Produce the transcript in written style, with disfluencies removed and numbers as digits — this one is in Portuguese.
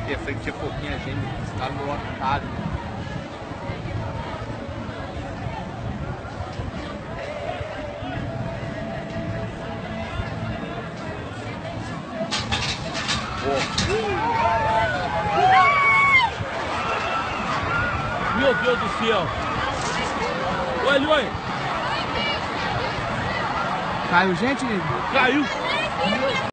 aqui à frente tinha pouquinha gente, tá lotado. Meu Deus do céu! Olha, olha! Caiu gente? Caiu!